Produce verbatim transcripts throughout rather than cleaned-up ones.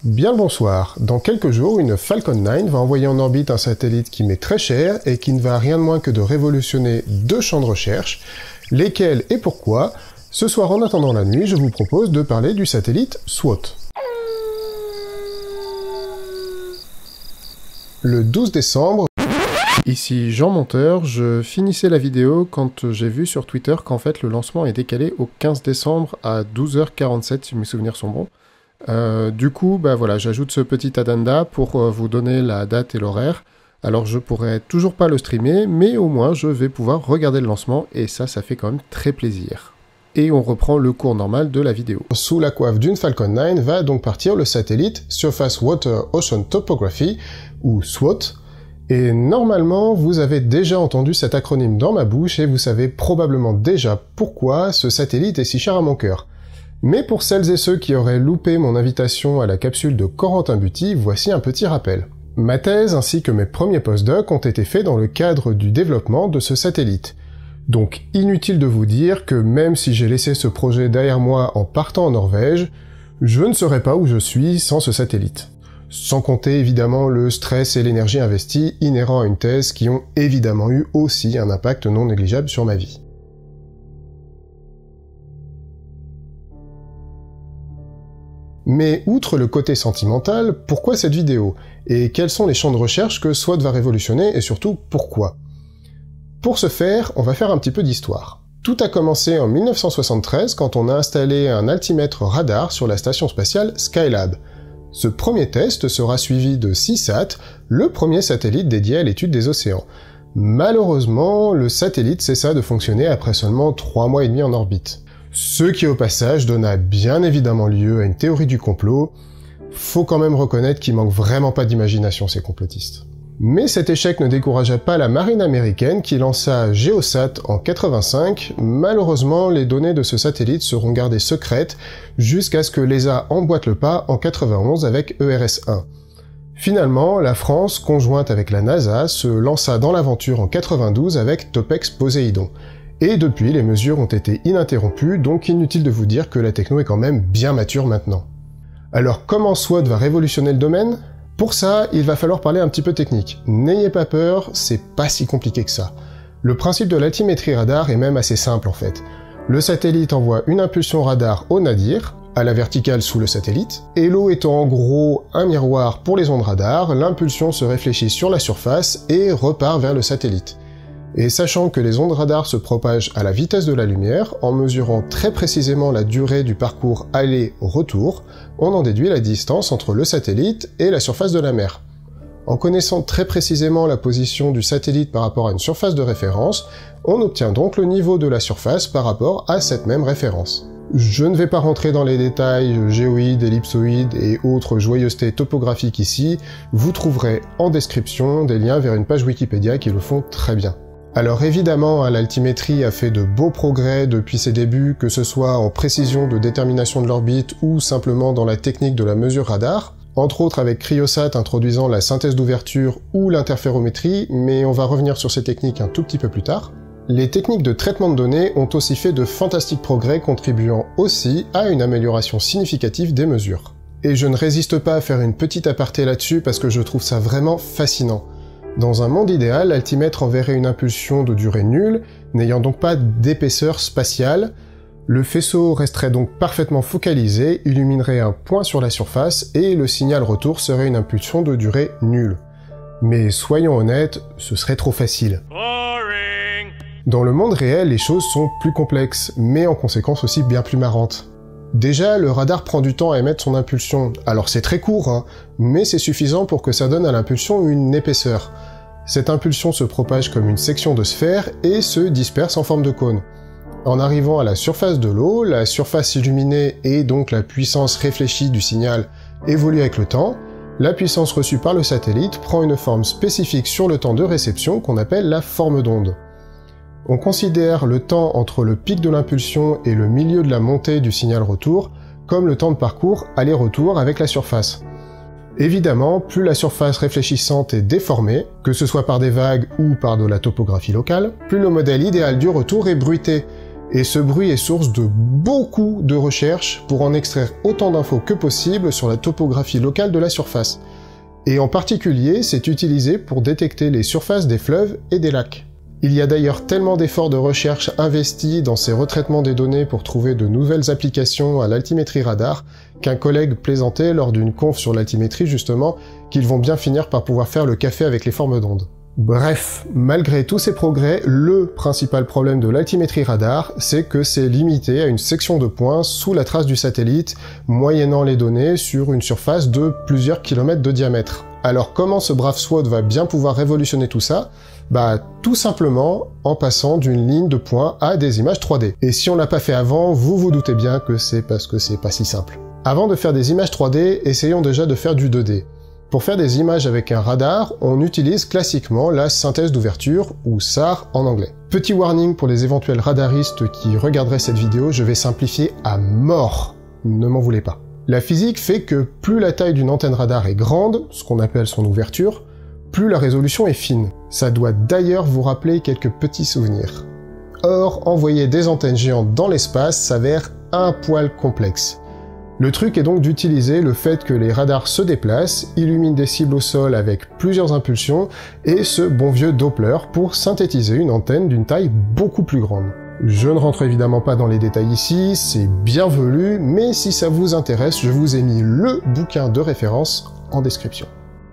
Bien le bonsoir. Dans quelques jours, une Falcon neuf va envoyer en orbite un satellite qui m'est très cher et qui ne va rien de moins que de révolutionner deux champs de recherche. Lesquels et pourquoi? Ce soir, en attendant la nuit, je vous propose de parler du satellite SWOT. Le douze décembre, ici Jean Monteur, je finissais la vidéo quand j'ai vu sur Twitter qu'en fait le lancement est décalé au quinze décembre à douze heures quarante-sept, si mes souvenirs sont bons. Euh, du coup, bah voilà, j'ajoute ce petit addenda pour euh, vous donner la date et l'horaire. Alors je pourrais toujours pas le streamer, mais au moins je vais pouvoir regarder le lancement, et ça, ça fait quand même très plaisir. Et on reprend le cours normal de la vidéo. Sous la coiffe d'une Falcon neuf va donc partir le satellite Surface Water Ocean Topography, ou SWOT, et normalement vous avez déjà entendu cet acronyme dans ma bouche et vous savez probablement déjà pourquoi ce satellite est si cher à mon cœur. Mais pour celles et ceux qui auraient loupé mon invitation à la capsule de Corentin Buty, voici un petit rappel. Ma thèse ainsi que mes premiers postdocs ont été faits dans le cadre du développement de ce satellite. Donc inutile de vous dire que même si j'ai laissé ce projet derrière moi en partant en Norvège, je ne serais pas où je suis sans ce satellite. Sans compter évidemment le stress et l'énergie investie inhérents à une thèse qui ont évidemment eu aussi un impact non négligeable sur ma vie. Mais outre le côté sentimental, pourquoi cette vidéo? Et quels sont les champs de recherche que SWOT va révolutionner, et surtout pourquoi? Pour ce faire, on va faire un petit peu d'histoire. Tout a commencé en mille neuf cent soixante-treize quand on a installé un altimètre radar sur la station spatiale Skylab. Ce premier test sera suivi de SeaSat, le premier satellite dédié à l'étude des océans. Malheureusement, le satellite cessa de fonctionner après seulement trois mois et demi en orbite. Ce qui au passage donna bien évidemment lieu à une théorie du complot. Faut quand même reconnaître qu'il manque vraiment pas d'imagination ces complotistes. Mais cet échec ne découragea pas la marine américaine qui lança GeoSat en quatre-vingt-cinq. Malheureusement, les données de ce satellite seront gardées secrètes jusqu'à ce que l'E S A emboîte le pas en quatre-vingt-onze avec E R S un. Finalement, la France, conjointe avec la NASA, se lança dans l'aventure en quatre-vingt-douze avec Topex Poséidon. Et depuis, les mesures ont été ininterrompues, donc inutile de vous dire que la techno est quand même bien mature maintenant. Alors comment SWOT va révolutionner le domaine? Pour ça, il va falloir parler un petit peu technique. N'ayez pas peur, c'est pas si compliqué que ça. Le principe de l'altimétrie radar est même assez simple en fait. Le satellite envoie une impulsion radar au nadir, à la verticale sous le satellite, et l'eau étant en gros un miroir pour les ondes radar, l'impulsion se réfléchit sur la surface et repart vers le satellite. Et sachant que les ondes radar se propagent à la vitesse de la lumière, en mesurant très précisément la durée du parcours aller-retour, on en déduit la distance entre le satellite et la surface de la mer. En connaissant très précisément la position du satellite par rapport à une surface de référence, on obtient donc le niveau de la surface par rapport à cette même référence. Je ne vais pas rentrer dans les détails géoïdes, ellipsoïdes et autres joyeusetés topographiques ici, vous trouverez en description des liens vers une page Wikipédia qui le font très bien. Alors évidemment, l'altimétrie a fait de beaux progrès depuis ses débuts, que ce soit en précision de détermination de l'orbite ou simplement dans la technique de la mesure radar, entre autres avec Cryosat introduisant la synthèse d'ouverture ou l'interférométrie, mais on va revenir sur ces techniques un tout petit peu plus tard. Les techniques de traitement de données ont aussi fait de fantastiques progrès, contribuant aussi à une amélioration significative des mesures. Et je ne résiste pas à faire une petite aparté là-dessus parce que je trouve ça vraiment fascinant. Dans un monde idéal, l'altimètre enverrait une impulsion de durée nulle, n'ayant donc pas d'épaisseur spatiale. Le faisceau resterait donc parfaitement focalisé, illuminerait un point sur la surface, et le signal retour serait une impulsion de durée nulle. Mais soyons honnêtes, ce serait trop facile. Boring. Dans le monde réel, les choses sont plus complexes, mais en conséquence aussi bien plus marrantes. Déjà, le radar prend du temps à émettre son impulsion, alors c'est très court, hein, mais c'est suffisant pour que ça donne à l'impulsion une épaisseur. Cette impulsion se propage comme une section de sphère et se disperse en forme de cône. En arrivant à la surface de l'eau, la surface illuminée et donc la puissance réfléchie du signal évolue avec le temps, la puissance reçue par le satellite prend une forme spécifique sur le temps de réception qu'on appelle la forme d'onde. On considère le temps entre le pic de l'impulsion et le milieu de la montée du signal retour comme le temps de parcours aller-retour avec la surface. Évidemment, plus la surface réfléchissante est déformée, que ce soit par des vagues ou par de la topographie locale, plus le modèle idéal du retour est bruité, Et ce bruit est source de beaucoup de recherches pour en extraire autant d'infos que possible sur la topographie locale de la surface. Et en particulier, c'est utilisé pour détecter les surfaces des fleuves et des lacs. Il y a d'ailleurs tellement d'efforts de recherche investis dans ces retraitements des données pour trouver de nouvelles applications à l'altimétrie radar, qu'un collègue plaisantait lors d'une conf sur l'altimétrie justement, qu'ils vont bien finir par pouvoir faire le café avec les formes d'ondes. Bref, malgré tous ces progrès, le principal problème de l'altimétrie radar, c'est que c'est limité à une section de points sous la trace du satellite, moyennant les données sur une surface de plusieurs kilomètres de diamètre. Alors comment ce brave SWOT va bien pouvoir révolutionner tout ça? Bah tout simplement en passant d'une ligne de points à des images trois D. Et si on l'a pas fait avant, vous vous doutez bien que c'est parce que c'est pas si simple. Avant de faire des images trois D, essayons déjà de faire du deux D. Pour faire des images avec un radar, on utilise classiquement la synthèse d'ouverture, ou S A R en anglais. Petit warning pour les éventuels radaristes qui regarderaient cette vidéo, je vais simplifier à mort. Ne m'en voulez pas. La physique fait que plus la taille d'une antenne radar est grande, ce qu'on appelle son ouverture, plus la résolution est fine. Ça doit d'ailleurs vous rappeler quelques petits souvenirs. Or, envoyer des antennes géantes dans l'espace s'avère un poil complexe. Le truc est donc d'utiliser le fait que les radars se déplacent, illuminent des cibles au sol avec plusieurs impulsions, et ce bon vieux Doppler pour synthétiser une antenne d'une taille beaucoup plus grande. Je ne rentre évidemment pas dans les détails ici, c'est bienvenu, mais si ça vous intéresse, je vous ai mis le bouquin de référence en description.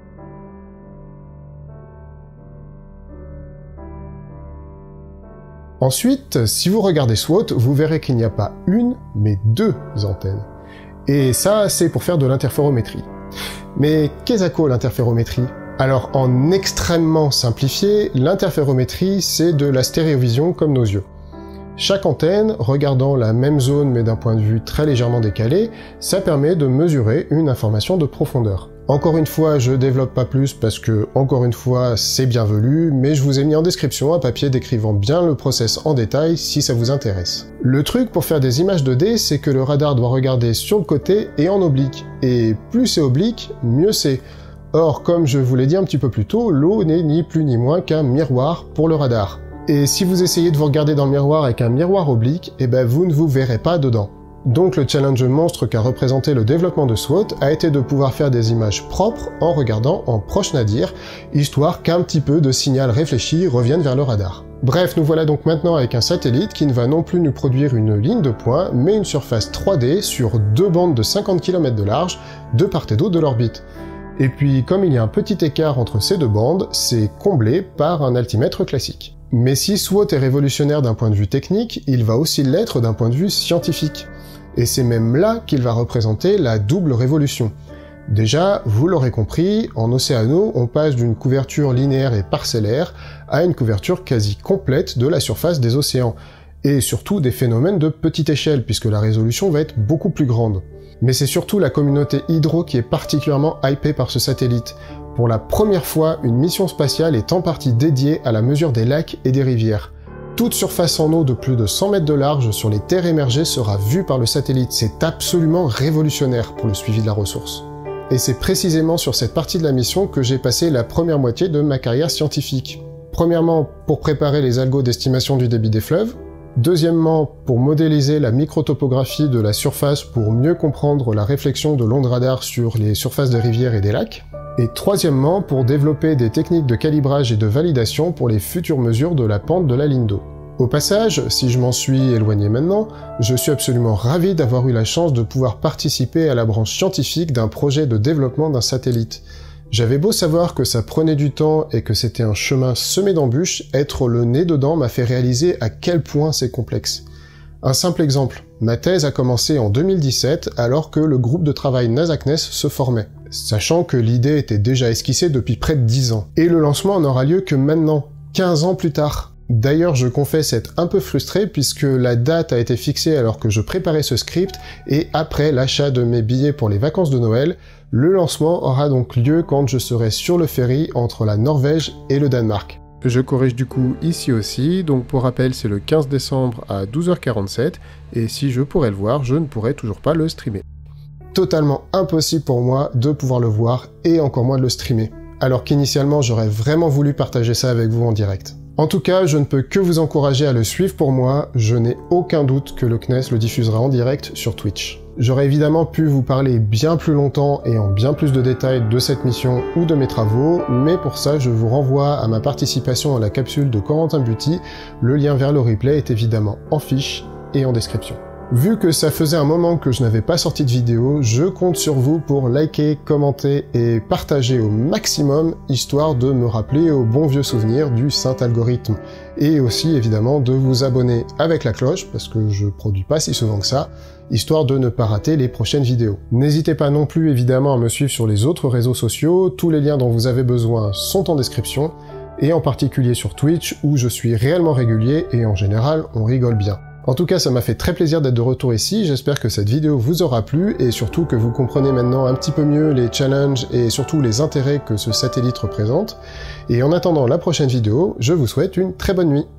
Ensuite, si vous regardez SWOT, vous verrez qu'il n'y a pas une, mais deux antennes. Et ça, c'est pour faire de l'interférométrie. Mais qu'est-ce que l'interférométrie? Alors, en extrêmement simplifié, l'interférométrie, c'est de la stéréovision comme nos yeux. Chaque antenne, regardant la même zone mais d'un point de vue très légèrement décalé, ça permet de mesurer une information de profondeur. Encore une fois, je développe pas plus parce que, encore une fois, c'est bienvenu, mais je vous ai mis en description un papier décrivant bien le process en détail si ça vous intéresse. Le truc pour faire des images deux D, c'est que le radar doit regarder sur le côté et en oblique. Et plus c'est oblique, mieux c'est. Or, comme je vous l'ai dit un petit peu plus tôt, l'eau n'est ni plus ni moins qu'un miroir pour le radar. Et si vous essayez de vous regarder dans le miroir avec un miroir oblique, eh ben vous ne vous verrez pas dedans. Donc le challenge monstre qu'a représenté le développement de SWOT a été de pouvoir faire des images propres en regardant en proche nadir, histoire qu'un petit peu de signal réfléchi revienne vers le radar. Bref, nous voilà donc maintenant avec un satellite qui ne va non plus nous produire une ligne de points, mais une surface trois D sur deux bandes de cinquante kilomètres de large, de part et d'autre de l'orbite. Et puis, comme il y a un petit écart entre ces deux bandes, c'est comblé par un altimètre classique. Mais si SWOT est révolutionnaire d'un point de vue technique, il va aussi l'être d'un point de vue scientifique. Et c'est même là qu'il va représenter la double révolution. Déjà, vous l'aurez compris, en océano, on passe d'une couverture linéaire et parcellaire à une couverture quasi complète de la surface des océans, et surtout des phénomènes de petite échelle, puisque la résolution va être beaucoup plus grande. Mais c'est surtout la communauté hydro qui est particulièrement hypée par ce satellite. Pour la première fois, une mission spatiale est en partie dédiée à la mesure des lacs et des rivières. Toute surface en eau de plus de cent mètres de large sur les terres émergées sera vue par le satellite. C'est absolument révolutionnaire pour le suivi de la ressource. Et c'est précisément sur cette partie de la mission que j'ai passé la première moitié de ma carrière scientifique. Premièrement, pour préparer les algos d'estimation du débit des fleuves. Deuxièmement, pour modéliser la microtopographie de la surface pour mieux comprendre la réflexion de l'onde radar sur les surfaces des rivières et des lacs. Et troisièmement, pour développer des techniques de calibrage et de validation pour les futures mesures de la pente de la ligne d'eau. Au passage, si je m'en suis éloigné maintenant, je suis absolument ravi d'avoir eu la chance de pouvoir participer à la branche scientifique d'un projet de développement d'un satellite. J'avais beau savoir que ça prenait du temps et que c'était un chemin semé d'embûches, être le nez dedans m'a fait réaliser à quel point c'est complexe. Un simple exemple, ma thèse a commencé en deux mille dix-sept alors que le groupe de travail NASA-C N E S se formait, sachant que l'idée était déjà esquissée depuis près de dix ans. Et le lancement n'aura lieu que maintenant, quinze ans plus tard. D'ailleurs, je confesse être un peu frustré puisque la date a été fixée alors que je préparais ce script et après l'achat de mes billets pour les vacances de Noël, le lancement aura donc lieu quand je serai sur le ferry entre la Norvège et le Danemark. Je corrige du coup ici aussi, donc pour rappel c'est le quinze décembre à douze heures quarante-sept, et si je pourrais le voir, je ne pourrais toujours pas le streamer. Totalement impossible pour moi de pouvoir le voir, et encore moins de le streamer, alors qu'initialement j'aurais vraiment voulu partager ça avec vous en direct. En tout cas, je ne peux que vous encourager à le suivre pour moi, je n'ai aucun doute que le C N E S le diffusera en direct sur Twitch. J'aurais évidemment pu vous parler bien plus longtemps et en bien plus de détails de cette mission ou de mes travaux, mais pour ça je vous renvoie à ma participation à la capsule de Corentin Buty, le lien vers le replay est évidemment en fiche et en description. Vu que ça faisait un moment que je n'avais pas sorti de vidéo, je compte sur vous pour liker, commenter et partager au maximum, histoire de me rappeler aux bons vieux souvenirs du saint algorithme. Et aussi évidemment de vous abonner avec la cloche, parce que je produis pas si souvent que ça, histoire de ne pas rater les prochaines vidéos. N'hésitez pas non plus évidemment à me suivre sur les autres réseaux sociaux, tous les liens dont vous avez besoin sont en description, et en particulier sur Twitch où je suis réellement régulier et en général on rigole bien. En tout cas, ça m'a fait très plaisir d'être de retour ici, j'espère que cette vidéo vous aura plu, et surtout que vous comprenez maintenant un petit peu mieux les challenges et surtout les intérêts que ce satellite représente. Et en attendant la prochaine vidéo, je vous souhaite une très bonne nuit.